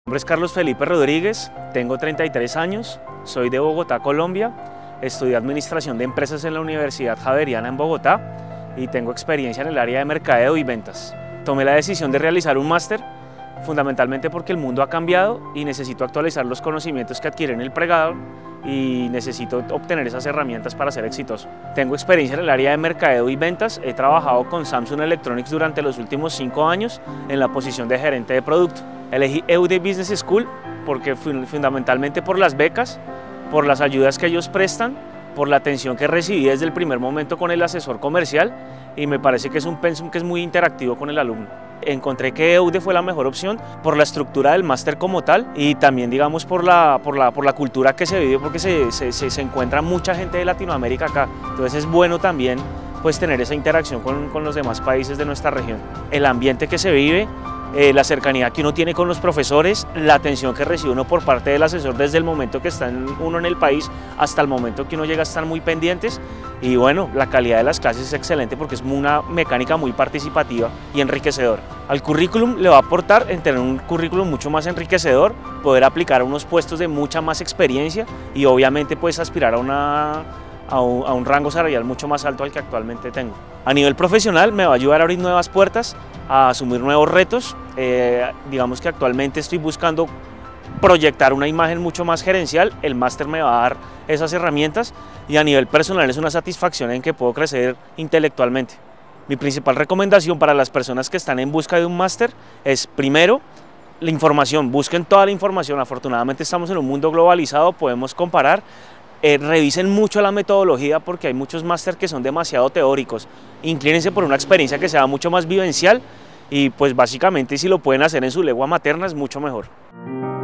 Mi nombre es Carlos Felipe Rodríguez, tengo 33 años, soy de Bogotá, Colombia, estudié Administración de Empresas en la Universidad Javeriana en Bogotá y tengo experiencia en el área de mercadeo y ventas. Tomé la decisión de realizar un máster, fundamentalmente porque el mundo ha cambiado y necesito actualizar los conocimientos que adquirí en el pregrado y necesito obtener esas herramientas para ser exitoso. Tengo experiencia en el área de mercadeo y ventas, he trabajado con Samsung Electronics durante los últimos 5 años en la posición de gerente de producto. Elegí EUD Business School porque fundamentalmente por las becas, por las ayudas que ellos prestan, por la atención que recibí desde el primer momento con el asesor comercial y me parece que es un pensum que es muy interactivo con el alumno. Encontré que EUD fue la mejor opción por la estructura del máster como tal y también digamos por la cultura que se vive porque se encuentra mucha gente de Latinoamérica acá, entonces es bueno también pues tener esa interacción con los demás países de nuestra región. El ambiente que se vive, la cercanía que uno tiene con los profesores, la atención que recibe uno por parte del asesor desde el momento que está uno en el país hasta el momento que uno llega a estar muy pendientes y bueno, la calidad de las clases es excelente porque es una mecánica muy participativa y enriquecedora. Al currículum le va a aportar en tener un currículum mucho más enriquecedor, poder aplicar a unos puestos de mucha más experiencia y obviamente pues aspirar a un rango salarial mucho más alto al que actualmente tengo. A nivel profesional me va a ayudar a abrir nuevas puertas, a asumir nuevos retos. Digamos que actualmente estoy buscando proyectar una imagen mucho más gerencial, el máster me va a dar esas herramientas y a nivel personal es una satisfacción en que puedo crecer intelectualmente. Mi principal recomendación para las personas que están en busca de un máster es primero, la información, busquen toda la información, afortunadamente estamos en un mundo globalizado, podemos comparar. Revisen mucho la metodología porque hay muchos máster que son demasiado teóricos, inclínense por una experiencia que sea mucho más vivencial y pues básicamente si lo pueden hacer en su lengua materna es mucho mejor.